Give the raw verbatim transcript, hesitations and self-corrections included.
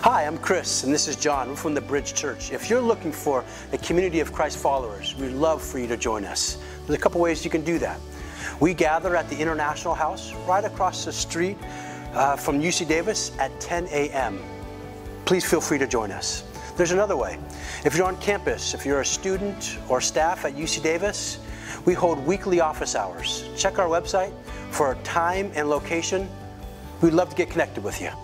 Hi, I'm Chris, and this is John. We're from the Bridge Church. If you're looking for a community of Christ followers, we'd love for you to join us. There's a couple ways you can do that. We gather at the International House right across the street uh, from U C Davis at ten A M Please feel free to join us. There's another way. If you're on campus, if you're a student or staff at U C Davis, we hold weekly office hours. Check our website for time and location. We'd love to get connected with you.